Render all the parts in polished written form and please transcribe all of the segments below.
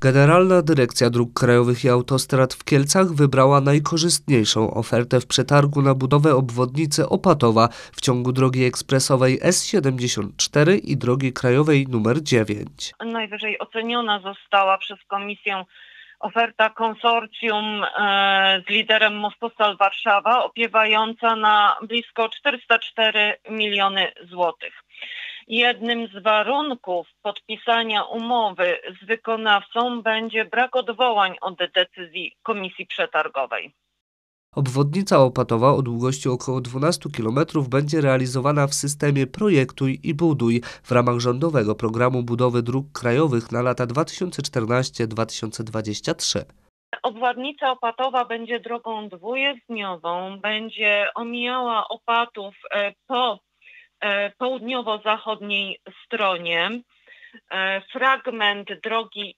Generalna Dyrekcja Dróg Krajowych i Autostrad w Kielcach wybrała najkorzystniejszą ofertę w przetargu na budowę obwodnicy Opatowa w ciągu drogi ekspresowej S74 i drogi krajowej nr 9. Najwyżej oceniona została przez komisję oferta konsorcjum z liderem Mostostal Warszawa, opiewająca na blisko 404 miliony złotych. Jednym z warunków podpisania umowy z wykonawcą będzie brak odwołań od decyzji komisji przetargowej. Obwodnica Opatowa o długości około 12 km będzie realizowana w systemie Projektuj i Buduj w ramach rządowego programu budowy dróg krajowych na lata 2014-2023. Obwodnica Opatowa będzie drogą dwujezdniową, będzie omijała Opatów po południowo-zachodniej stronie. Fragment drogi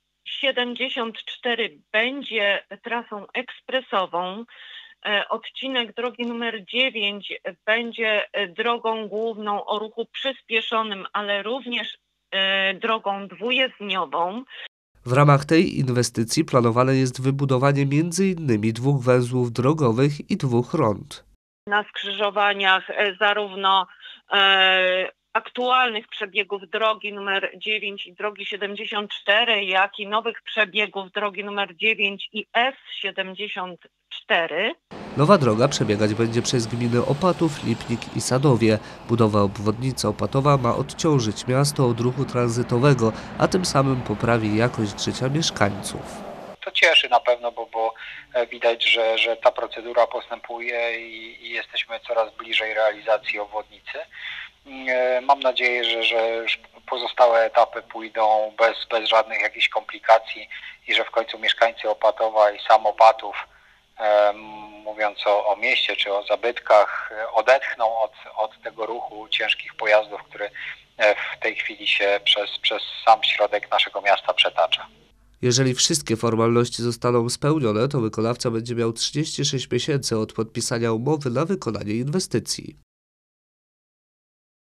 74 będzie trasą ekspresową. Odcinek drogi nr 9 będzie drogą główną o ruchu przyspieszonym, ale również drogą dwujezdniową. W ramach tej inwestycji planowane jest wybudowanie m.in. 2 węzłów drogowych i 2 rond. Na skrzyżowaniach zarówno aktualnych przebiegów drogi nr 9 i drogi 74, jak i nowych przebiegów drogi nr 9 i S74. Nowa droga przebiegać będzie przez gminy Opatów, Lipnik i Sadowie. Budowa obwodnicy Opatowa ma odciążyć miasto od ruchu tranzytowego, a tym samym poprawi jakość życia mieszkańców. To cieszy na pewno, bo widać, że ta procedura postępuje i jesteśmy coraz bliżej realizacji obwodnicy. Mam nadzieję, że pozostałe etapy pójdą bez żadnych jakichś komplikacji i że w końcu mieszkańcy Opatowa i sam Opatów, mówiąc o mieście czy o zabytkach, odetchną od tego ruchu ciężkich pojazdów, który w tej chwili się przez sam środek naszego miasta przetacza. Jeżeli wszystkie formalności zostaną spełnione, to wykonawca będzie miał 36 miesięcy od podpisania umowy na wykonanie inwestycji.